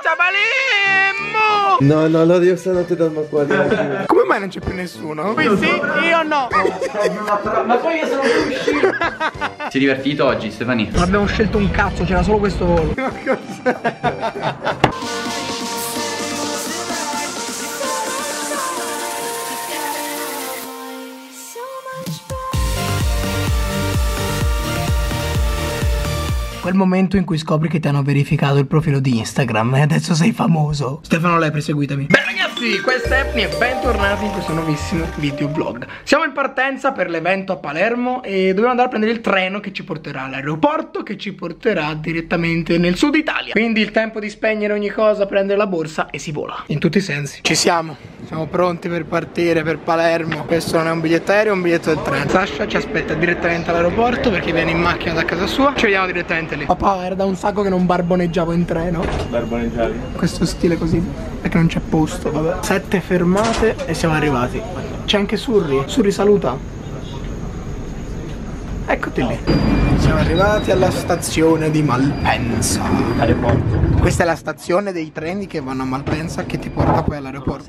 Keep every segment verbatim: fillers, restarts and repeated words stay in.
Forza Palermo! No, no, no, io stanotte dormo qua. Come mai non c'è più nessuno? Qui sì, io no. Ma poi io sono uscito. Si è divertito oggi, Stefani? Non abbiamo scelto un cazzo, c'era solo questo volo. Ma cos'è? Quel momento in cui scopri che ti hanno verificato il profilo di Instagram e adesso sei famoso. Stefano Lepre, seguitami. Beh ragazzi, questa è Epni e bentornati in questo nuovissimo videoblog. Siamo in partenza per l'evento a Palermo e dobbiamo andare a prendere il treno che ci porterà all'aeroporto, che ci porterà direttamente nel sud Italia. Quindi il tempo di spegnere ogni cosa, prendere la borsa e si vola. In tutti i sensi. Ci siamo. Siamo pronti per partire per Palermo. Questo non è un biglietto aereo, è un biglietto del treno. Sasha ci aspetta direttamente all'aeroporto perché viene in macchina da casa sua. Ci vediamo direttamente lì. Papà, era da un sacco che non barboneggiavo in treno. Barboneggiavi? Questo stile così, perché non c'è posto, vabbè. Sette fermate e siamo arrivati. C'è anche Surri. Surri, saluta. Eccoti lì. Siamo arrivati alla stazione di Malpensa. Aeroporto. Questa è la stazione dei treni che vanno a Malpensa che ti porta poi all'aeroporto.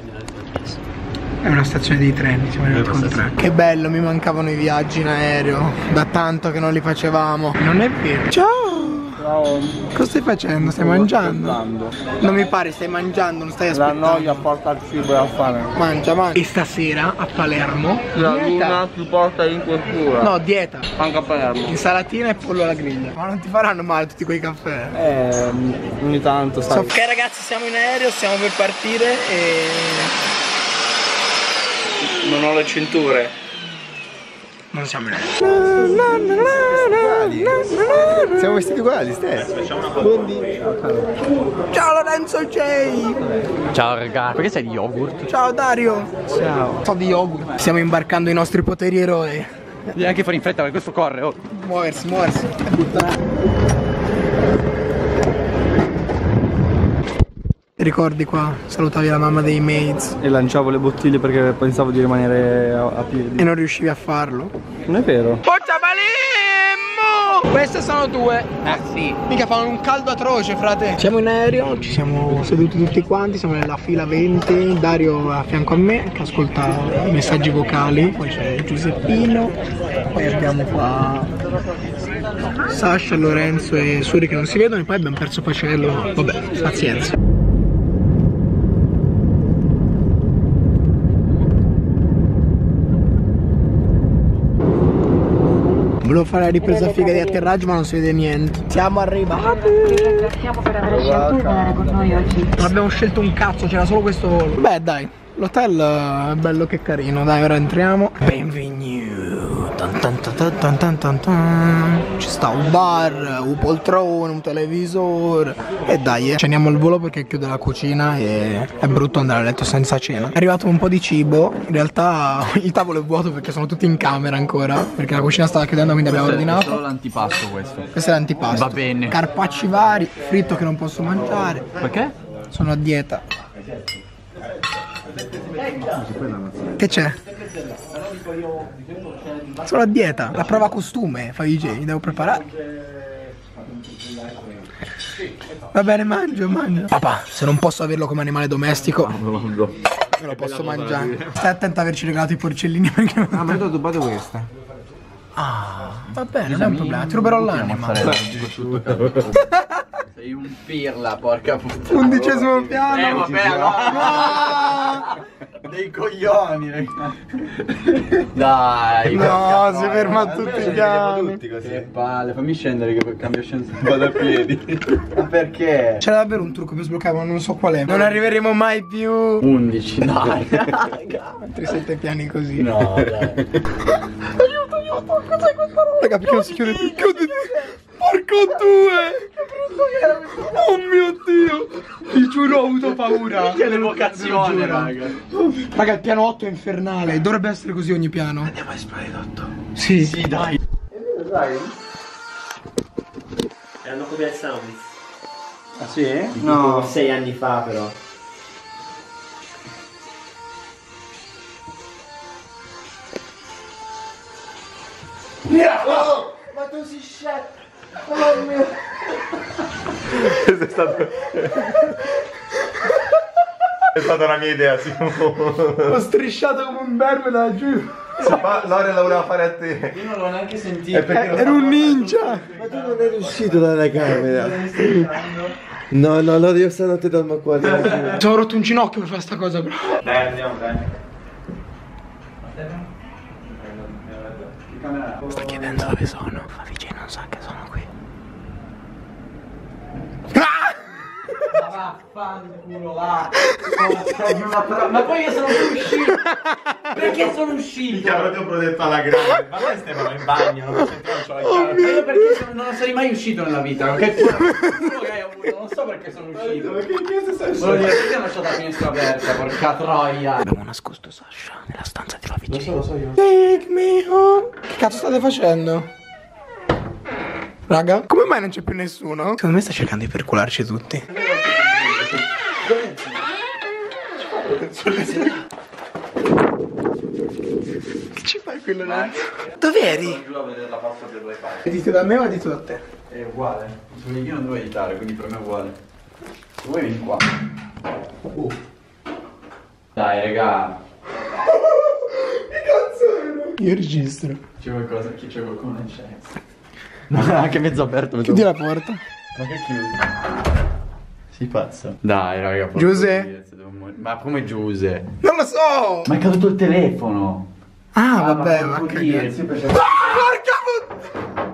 È una stazione di treni, siamo arrivati con tre. Che bello, mi mancavano i viaggi in aereo. Da tanto che non li facevamo. Non è vero. Ciao! Ciao. Cosa stai facendo? Stai mangiando? Non mi pare, stai mangiando, non stai aspettando. La noia porta al cibo e al fame. Mangia, mangia. E stasera a Palermo La dieta. luna ti porta in cultura. No, dieta. Anche a Palermo. Insalatina e pollo alla griglia. Ma non ti faranno male tutti quei caffè? Eh, ogni tanto, sai. Ok ragazzi, siamo in aereo, stiamo per partire e... Non ho le cinture. non siamo in aereo. Siamo vestiti uguali, Stef. Ciao Lorenzo J. Ciao ragazzi. Perché sei di yogurt? Ciao Dario. Ciao. So di yogurt. Stiamo imbarcando i nostri poteri eroi. Devi anche fare in fretta perché questo corre, oh. Muoversi, muoversi. Ricordi qua, salutavi la mamma dei maids E lanciavo le bottiglie perché pensavo di rimanere a, a piedi. e non riuscivi a farlo. Non è vero. Forza Palermo! Queste sono due. Eh sì. Mica fanno un caldo atroce, frate. Siamo in aereo, ci siamo seduti tutti quanti, siamo nella fila venti. Dario a fianco a me che ascolta i messaggi vocali. Poi c'è Giuseppino. Poi abbiamo qua Sasha, Lorenzo e Suri che non si vedono. E poi abbiamo perso Pacello. Vabbè, pazienza. Volevo fare la ripresa figa di atterraggio ma non si vede niente. Siamo arrivati. Ringraziamo per aver scelto di volare con noi oggi. Non abbiamo scelto un cazzo, c'era solo questo volo. Beh dai, l'hotel è bello che carino. Dai, ora entriamo. Benvenuto. Tan tan tan tan tan tan tan. Ci sta un bar, un poltrone, un televisore. E dai, eh. Ceniamo il volo perché chiude la cucina e è brutto andare a letto senza cena. È arrivato un po' di cibo. In realtà il tavolo è vuoto perché sono tutti in camera ancora. Perché la cucina stava chiudendo, quindi abbiamo ordinato. È solo l'antipasto questo. Questo è l'antipasto. Va bene. Carpacci vari, fritto che non posso mangiare. Perché? Sono a dieta. Che c'è? Sono a dieta. La prova costume, fa i J, devo preparare. Va bene, mangio, mangio. Papà, se non posso averlo come animale domestico, me lo posso mangiare. Stai attento a averci regalato i porcellini perché... Ah, ma io ho rubato questa. Ah, va bene, non è un problema, ti ruberò l'anima. Sei un pirla, porca puttana. Undicesimo piano. Eh vabbè, No! dei coglioni, ragazzi. Dai. No, si ferma a tutti i piani. Che palle, fammi scendere che cambio scenza. Vado a piedi. Ma perché? C'era davvero un trucco per sbloccare, ma non so qual è. Non arriveremo mai più. undici, dai. Altri sette piani così. No, dai. Aiuto, aiuto, cos'è questa roba? Raga, perché non si chiude più? Chiuditi. Porco due. Oh mio Dio. Ti giuro, ho avuto paura. Che l'evocazione, raga. Raga, il piano otto è infernale. Dovrebbe essere così ogni piano. Andiamo a esplorare l'otto. Sì. Sì, dai. Erano come al Sound. Ah sì? No, sei anni fa però. Oh, ma tu sei scelto. Oh mio. Questo è stato... È stata una mia idea, sì. Ho strisciato come un verme da giù. Lore la voleva fare a te. Io non l'ho neanche sentito. Ero un ninja. Ma tu non eri uscito dalla camera. No, no, no, io stanotte dormo qua. Mi sono rotto un ginocchio per fare sta cosa, però. Dai, andiamo, dai. Sta chiedendo dove sono. Favij non sa che sono qui. Ma vaffanculo va. Ma poi io sono uscito. Perché sono uscito? Ti avrò proprio detto alla grande. Ma noi Stefano in bagno, non posso entrare, non c'ho la chiave. Ma io perché sono, non sarei mai uscito nella vita. Che culo che hai avuto, non so perché sono uscito. Volevo dire perché ho lasciato la finestra aperta, porca troia. Abbiamo nascosto Sasha nella stanza di Favij. Lo so, lo so io. Take me home. Che cazzo state facendo? Raga, come mai non c'è più nessuno? Secondo me sta cercando di percularci tutti. Che ci fai quello là? Dove eri? Giù a vedere la pasta del wifi. Edito da me o edito da te? È uguale. Io non devo editare, quindi per me è uguale. Se vuoi vieni qua. Uh. Dai raga. Io registro. C'è qualcosa, chi c'è qualcuno in c'è. No, anche mezzo aperto. Mezzo... Chiudi la porta. Ma che chiudi? Si pazza. Dai raga. Giuse? Ma come Giuse? Non lo so. Ma è caduto il telefono. Ah, ah vabbè, ma, ma che dire, cazzo. sì, perché... Porca puttana.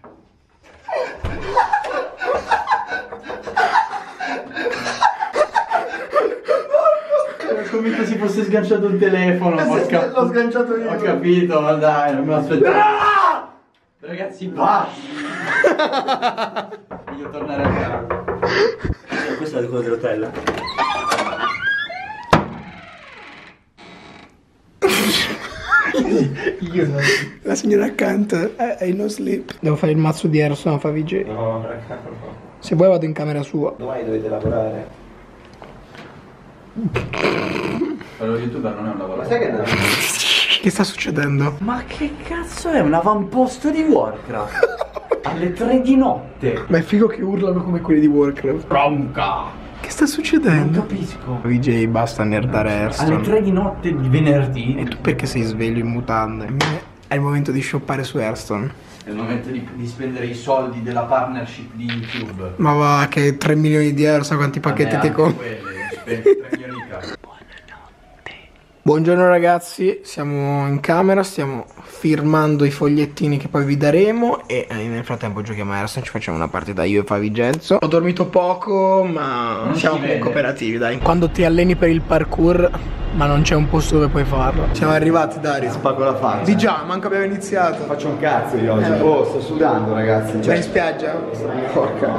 È come se si fosse sganciato il telefono. Porca... L'ho sganciato io. Ho capito, ma dai, non me l'aspettavo. Ah! Ragazzi, basta. Voglio tornare a casa. Questo è quello dell'hotel. Io non... La signora accanto è, è in no sleep. Devo fare il mazzo di Erson a Favij. No, raga, no. Se vuoi vado in camera sua. Domani dovete lavorare. Quello youtuber non è un lavoro. Ma sai che no? Che sta succedendo? Ma che cazzo è un avamposto di Warcraft? Alle tre di notte. Ma è figo che urlano come quelli di Warcraft. Bronca. Che sta succedendo? Non capisco. Favij, basta nerdare Alle Hearthstone. tre di notte di venerdì. E tu perché sei sveglio in mutande? È il momento di shoppare su Hearthstone. È il momento di, di spendere i soldi della partnership di YouTube. Ma va, che tre milioni di euro, sa quanti pacchetti ti compri? Spendi tre milioni di cazzo. Buongiorno ragazzi, siamo in camera, stiamo firmando i fogliettini che poi vi daremo e eh, nel frattempo giochiamo a Hearthstone, ci facciamo una partita io e Favigenzo. Ho dormito poco, ma Non siamo si comunque vede. cooperativi, dai. Quando ti alleni per il parkour, ma non c'è un posto dove puoi farlo. Siamo arrivati, Dario. Spacco la faccia. Di già, manco abbiamo iniziato. Faccio un cazzo io oggi. Eh. Oh, sto sudando ragazzi. C'è Cioè, in spiaggia? porca.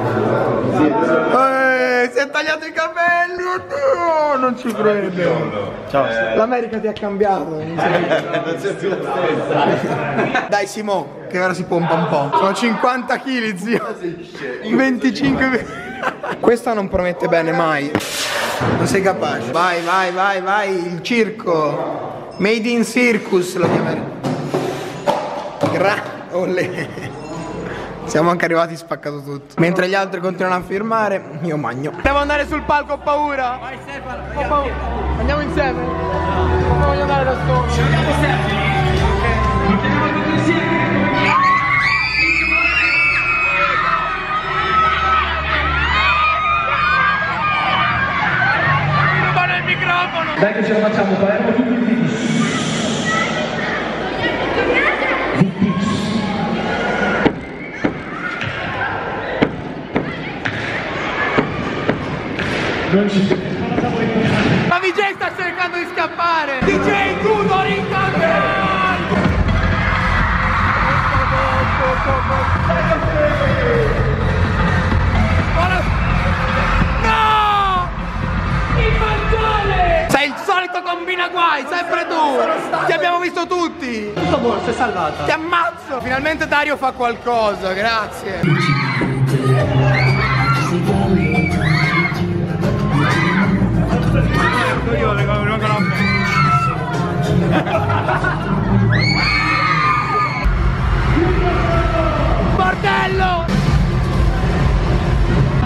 Eeeh, si è tagliato i capelli, oddio, non ci credo. Ciao. L'America ti ha cambiato. Non sei più- Non c'è più la stessa. Dai Simo, che ora si pompa un po'. Sono cinquanta chili, zio. venticinque. Questa non promette bene mai. Non sei capace. Vai, vai, vai, vai. Il circo. Made in Circus lo chiameremo. Gra. Olè. Siamo anche arrivati spaccato tutto. Mentre gli altri continuano a firmare, io magno. Devo andare sul palco, ho paura. Vai Stefano. Ho paura. Andiamo insieme? Non voglio andare da solo. Ci vediamo Stefano. Rubano il microfono. Dai che ce la facciamo, parliamo tutti in video. Ma V J sta cercando di scappare! D J Dudo Rincaglio! No! Il mangiare! Sei il solito combina guai, sempre tu! Ti abbiamo visto tutti! Tutto buono, sei salvata. Ti ammazzo! Finalmente Dario fa qualcosa, grazie! Io le non Bordello!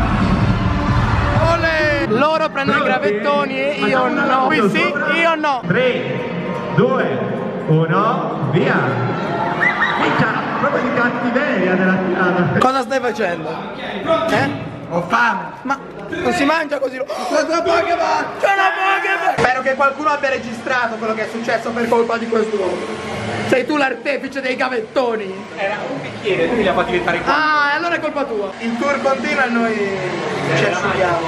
Loro prendono i gravettoni e io no. Qui sì, io no. tre, due, uno, via. Minchia, proprio di cattiveria della tirata. Cosa stai facendo? Eh? Ho fame. Ma non si mangia così. C'è una Pokémon! C'è una Pokémon! Spero che qualcuno abbia registrato quello che è successo per colpa di quest'uomo. Sei tu l'artefice dei gavettoni. Era un bicchiere, lui li ha fatti diventare qua. Ah, allora è colpa tua. Il tour continua e noi ci asciughiamo.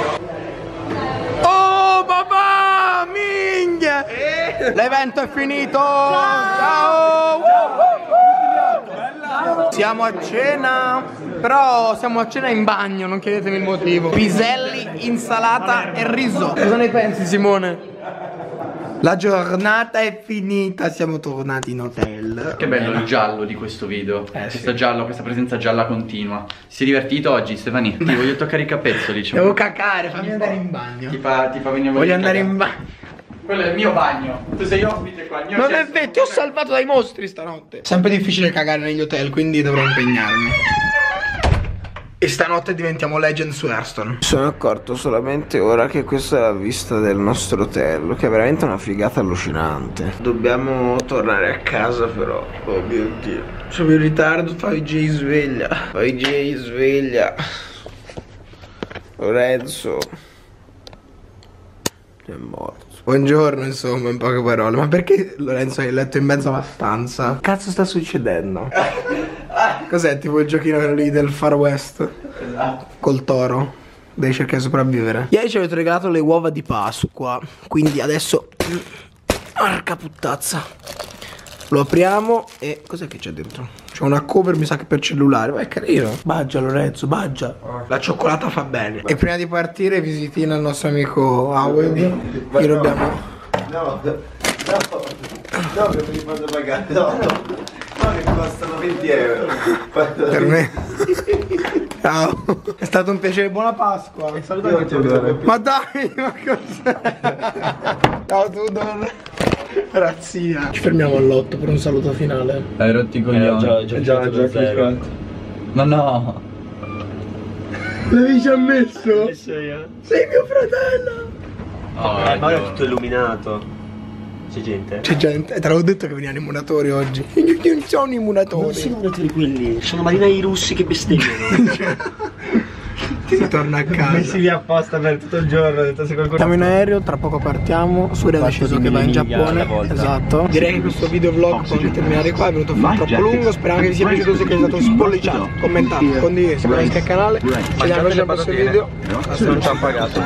Oh papà, minchia! Eh. L'evento è finito. Ciao! Ciao. Ciao. Siamo a cena. Però siamo a cena in bagno, non chiedetemi il motivo. Piselli, insalata e riso. Cosa ne pensi, Simone? La giornata è finita, siamo tornati in hotel. Che bello il giallo di questo video. Eh, questo sì. giallo, questa presenza gialla continua. Si è divertito oggi, Stefani? Ti voglio toccare i capezzoli. Cioè. Devo cacare, fammi andare in bagno. Ti fa, ti fa venire Voglio andare in bagno. Quello è il mio bagno. Tu sei ospite qua. Il mio Non è cesso. vero, ti ho salvato dai mostri stanotte. Sempre difficile cagare negli hotel, quindi dovrò impegnarmi. E stanotte diventiamo legend su Hearthstone. Sono accorto solamente ora che questa è la vista del nostro hotel, che è veramente una figata allucinante. Dobbiamo tornare a casa però. Oh mio Dio. Sono in ritardo, fai J sveglia. Fai J sveglia. Lorenzo è morto. Buongiorno, insomma, in poche parole. Ma perché Lorenzo hai letto in mezzo alla stanza? Cazzo sta succedendo? Cos'è, tipo il giochino lì del Far West? Esatto. Col toro. Devi cercare di sopravvivere. Ieri ci avete regalato le uova di Pasqua, quindi adesso... Porca puttazza. Lo apriamo e... Cos'è che c'è dentro? C'è una cover, mi sa che per cellulare. Ma è carino. Baggia Lorenzo, baggia. La cioccolata fa bene. E prima di partire visitina il nostro amico Howard. Gli dobbiamo... No, no, no, che te li fanno pagare, no, no, che costano venti euro. Per me. Ciao. È stato un piacere, buona Pasqua. Ma dai, ma cos'è? Ciao Tudor. Razzia. Ci fermiamo all'otto per un saluto finale. Hai rotti i coglioni. già, già, già, già cliccato. Ma no. L'avevi già messo? Sei io. Sei mio fratello. Oh, Eh, ma ora è tutto illuminato. C'è gente? C'è gente, te l'avevo detto che venivano i muratori oggi. Io non sono i Non muratori. sono muratori quelli, sono marinai russi che bestemmiano. Si torna a casa. Messi lì apposta per tutto il giorno, ho detto se qualcuno... Siamo in aereo, tra poco partiamo. Suri ha deciso che va in Giappone. Esatto. Direi che questo videovlog può anche terminare qua. È venuto fuori troppo lungo. Speriamo che vi sia piaciuto. Se è stato spolliciato, commentato, condiviso, iscrivetevi al canale. Ci vediamo al prossimo video. Non ci hanno pagato.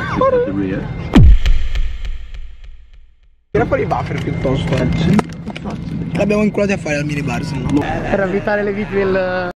Tira fuori i buffer piuttosto. L'abbiamo inculati a fare al minibar, se no. Per evitare le viti del...